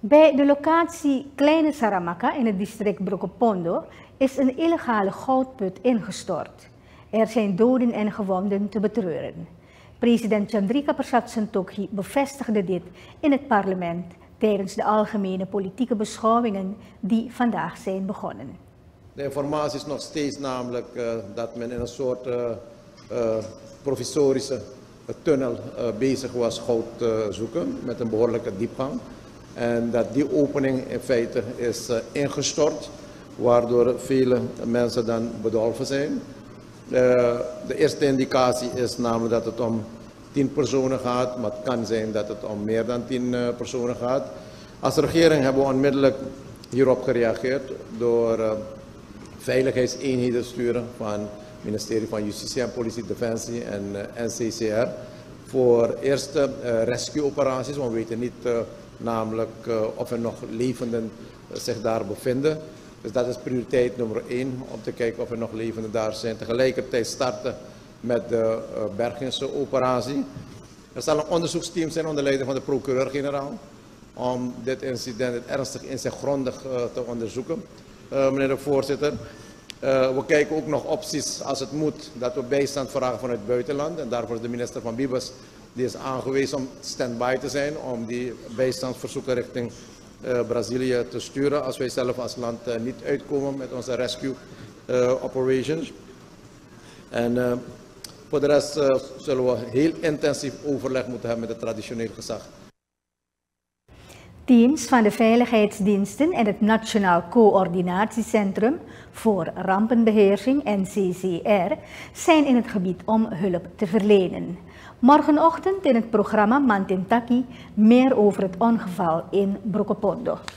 Bij de locatie Kleine Saramaka in het district Brokopondo is een illegale goudput ingestort. Er zijn doden en gewonden te betreuren. President Chandrika Persat Santokhi bevestigde dit in het parlement tijdens de algemene politieke beschouwingen die vandaag zijn begonnen. De informatie is nog steeds namelijk dat men in een soort provisorische tunnel bezig was goud zoeken met een behoorlijke diepgang. En dat die opening in feite is ingestort, waardoor vele mensen dan bedolven zijn. De eerste indicatie is namelijk dat het om 10 personen gaat, maar het kan zijn dat het om meer dan 10 personen gaat. Als regering hebben we onmiddellijk hierop gereageerd door veiligheidseenheden te sturen van het ministerie van Justitie en Politie, Defensie en NCCR voor eerste rescue-operaties, want we weten niet namelijk of er nog levenden zich daar bevinden. Dus dat is prioriteit nummer 1, om te kijken of er nog levenden daar zijn. Tegelijkertijd starten met de bergingsoperatie. Er zal een onderzoeksteam zijn onder leiding van de procureur-generaal om dit incident, het ernstig incident, grondig te onderzoeken. Meneer de voorzitter, we kijken ook nog opties als het moet dat we bijstand vragen vanuit het buitenland. En daarvoor is de minister van Bibas die is aangewezen om stand-by te zijn om die bijstandsverzoeken richting Brazilië te sturen als wij zelf als land niet uitkomen met onze rescue operations. En voor de rest zullen we heel intensief overleg moeten hebben met het traditioneel gezag. Teams van de veiligheidsdiensten en het Nationaal Coördinatiecentrum voor Rampenbeheersing NCCR zijn in het gebied om hulp te verlenen. Morgenochtend in het programma Mantintaki meer over het ongeval in Brokopondo.